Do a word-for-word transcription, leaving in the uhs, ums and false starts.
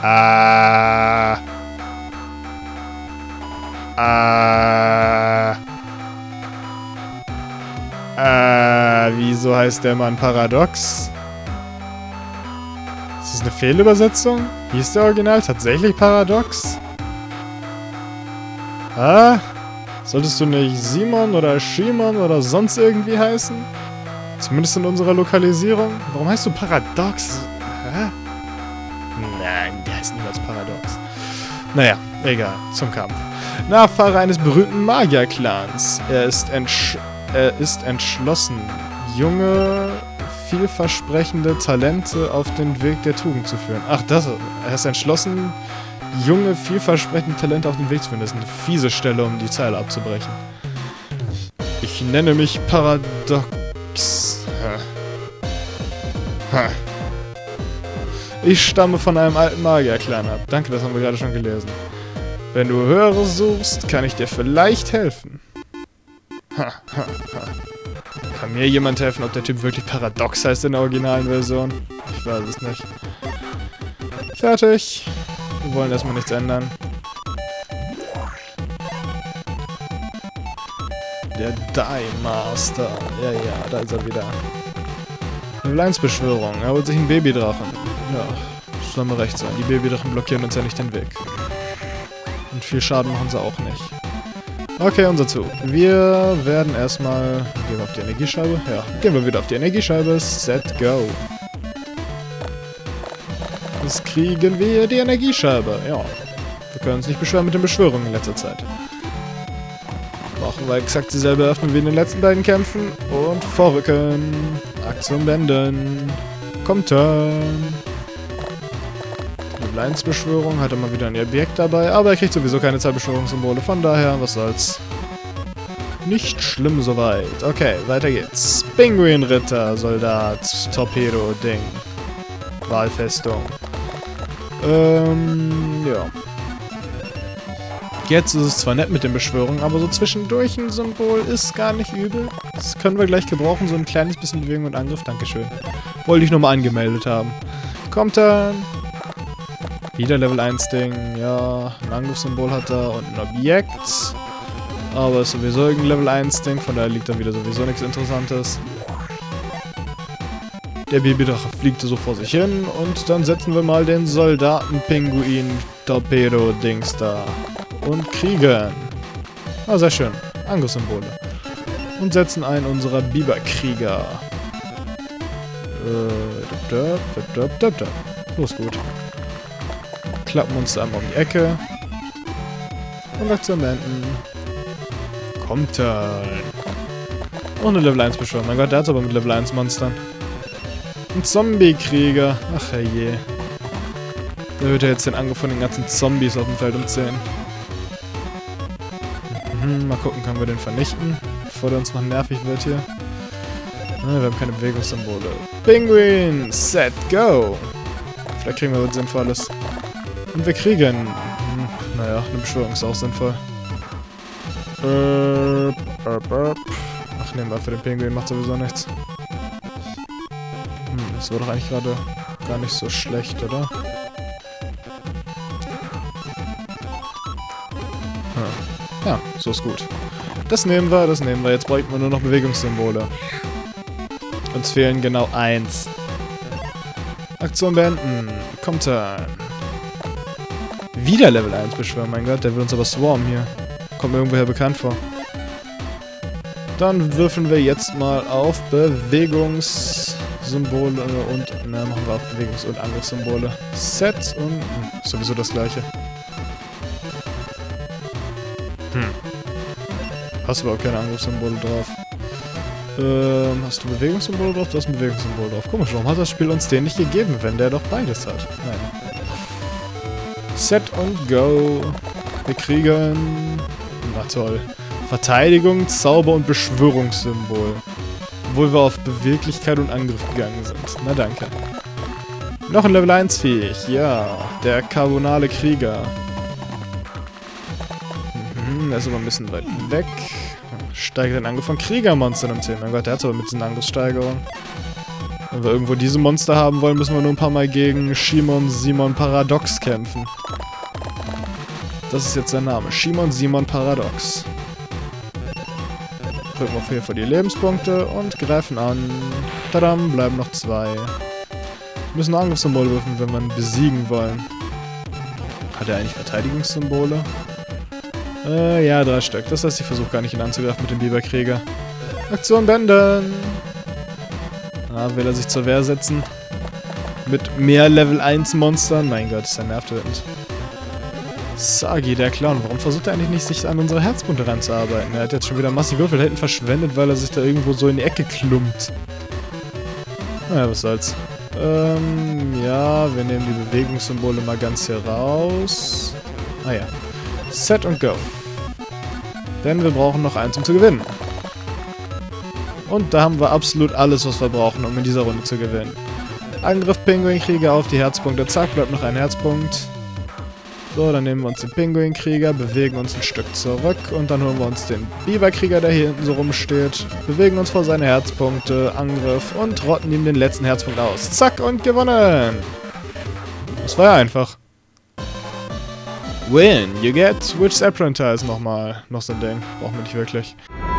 Ah. Ah. Ah. Wieso heißt der Mann Paradox? Ist das eine Fehlübersetzung? Hieß der Original tatsächlich Paradox? Ah? Solltest du nicht Simon oder Shimon oder sonst irgendwie heißen? Zumindest in unserer Lokalisierung. Warum heißt du Paradox? Hä? Nein, der heißt niemals Paradox. Naja, egal. Zum Kampf. Nachfahre eines berühmten Magier-Clans. Er ist, entsch er ist entschlossen, junge, vielversprechende Talente auf den Weg der Tugend zu führen. Ach, das. Er ist entschlossen, junge, vielversprechende Talente auf den Weg zu führen. Das ist eine fiese Stelle, um die Zeile abzubrechen. Ich nenne mich Paradox. Ha. Ich stamme von einem alten Magier-Clan ab. Danke, das haben wir gerade schon gelesen. Wenn du Höheres suchst, kann ich dir vielleicht helfen. Ha, ha, ha. Kann mir jemand helfen, ob der Typ wirklich Paradox heißt in der originalen Version? Ich weiß es nicht. Fertig. Wir wollen erstmal nichts ändern. Der Die Master. Ja, ja, da ist er wieder. Level eins Beschwörung. Er holt sich einen Babydrachen. Ja, das soll mir recht sein. Die Babydrachen blockieren uns ja nicht den Weg. Und viel Schaden machen sie auch nicht. Okay, unser Zug. Wir werden erstmal... Gehen wir auf die Energiescheibe? Ja, gehen wir wieder auf die Energiescheibe. Set, go. Jetzt kriegen wir die Energiescheibe. Ja. Wir können uns nicht beschweren mit den Beschwörungen in letzter Zeit. Machen wir exakt dieselbe Öffnung wie in den letzten beiden Kämpfen. Und vorrücken. Aktion wenden. Kommt Turn. Level eins Beschwörung. Hat er mal wieder ein Objekt dabei. Aber er kriegt sowieso keine zwei Beschwörungssymbole. Von daher, was soll's. Nicht schlimm soweit. Okay, weiter geht's. Pinguinritter, Soldat, Torpedo-Ding. Wahlfestung. Ähm, ja. Jetzt ist es zwar nett mit den Beschwörungen, aber so zwischendurch ein Symbol ist gar nicht übel. Das können wir gleich gebrauchen, so ein kleines bisschen Bewegung und Angriff. Dankeschön. Wollte ich nur mal angemeldet haben. Kommt dann. Wieder Level eins Ding. Ja, ein Angriffssymbol hat er und ein Objekt. Aber ist sowieso irgendein Level eins Ding, von daher liegt da wieder sowieso nichts Interessantes. Der Babydrache fliegt so vor sich hin und dann setzen wir mal den Soldaten-Pinguin-Torpedo-Dings da. Und kriegen. Ah, sehr schön. Angriffssymbole. Und setzen einen unserer Biberkrieger. Äh, döp, döp, döp, döp, döp. Los, gut. Klappen uns einmal um die Ecke. Und Aktion beenden. Kommt er. Und eine Level eins Beschwörung. Mein Gott, der hat aber mit Level eins Monstern. Ein Zombie-Krieger. Ach herrje. Der wird ja jetzt den Angriff von den ganzen Zombies auf dem Feld um zehn. Mhm, mal gucken, können wir den vernichten, bevor der uns noch nervig wird hier. Ah, wir haben keine Bewegungssymbole. Pinguin! Set, go! Vielleicht kriegen wir was Sinnvolles. Und wir kriegen... Hm, naja, eine Beschwörung ist auch sinnvoll. Burp, burp, burp. Ach, nehmen wir für den Pinguin, macht sowieso nichts. Hm, das war doch eigentlich gerade gar nicht so schlecht, oder? Hm. Ja, so ist gut. Das nehmen wir, das nehmen wir. Jetzt bräuchten wir nur noch Bewegungssymbole. Uns fehlen genau eins. Aktion beenden. Kommt dann. Wieder Level eins beschwören, mein Gott, der will uns aber swarmen hier. Kommt mir irgendwoher bekannt vor. Dann würfeln wir jetzt mal auf Bewegungssymbole und... Na, machen wir auf Bewegungs- und Angriffssymbole. Set und... Hm, sowieso das gleiche. Hm. Hast du überhaupt keine Angriffssymbole drauf? Ähm, hast du Bewegungssymbole drauf? Du hast ein Bewegungssymbol drauf. Komisch, warum hat das Spiel uns den nicht gegeben, wenn der doch beides hat? Nein. Set und go. Wir kriegen... Na toll. Verteidigung, Zauber und Beschwörungssymbol. Obwohl wir auf Beweglichkeit und Angriff gegangen sind. Na danke. Noch ein Level eins fähig. Ja, der Carbonale Krieger. Mhm, der ist aber ein bisschen weit weg. Steigert den Angriff von Kriegermonstern um zehn. Mein Gott, der hat aber mit diesen Angriffssteigerungen. Wenn wir irgendwo diese Monster haben wollen, müssen wir nur ein paar Mal gegen Shimon Simon Paradox kämpfen. Das ist jetzt sein Name. Shimon Simon Paradox. Drücken wir auf jeden Fall die Lebenspunkte und greifen an. Tadam, bleiben noch zwei. Wir müssen Angriffssymbole würfeln, wenn wir ihn besiegen wollen. Hat er eigentlich Verteidigungssymbole? Äh, ja, drei Stück. Das heißt, ich versuche gar nicht ihn anzugreifen mit dem Biberkrieger. Aktion beenden! Ah, will er sich zur Wehr setzen? Mit mehr Level eins Monstern? Mein Gott, ist der nervtötend. Sagi, der Clown. Warum versucht er eigentlich nicht, sich an unsere Herzpunkte ranzuarbeiten? Er hat jetzt schon wieder massiv Würfelhelden verschwendet, weil er sich da irgendwo so in die Ecke klumpt. Naja, was soll's. Ähm, ja, wir nehmen die Bewegungssymbole mal ganz hier raus. Ah ja. Set und go. Denn wir brauchen noch eins, um zu gewinnen. Und da haben wir absolut alles, was wir brauchen, um in dieser Runde zu gewinnen. Angriff Pinguinkrieger auf die Herzpunkte. Zack, bleibt noch ein Herzpunkt. So, dann nehmen wir uns den Pinguinkrieger, bewegen uns ein Stück zurück und dann holen wir uns den Biberkrieger, der hier hinten so rumsteht, bewegen uns vor seine Herzpunkte, Angriff und rotten ihm den letzten Herzpunkt aus. Zack und gewonnen! Das war ja einfach. Win, you get Witch's Apprentice nochmal. Noch so ein Ding. Brauchen wir nicht wirklich.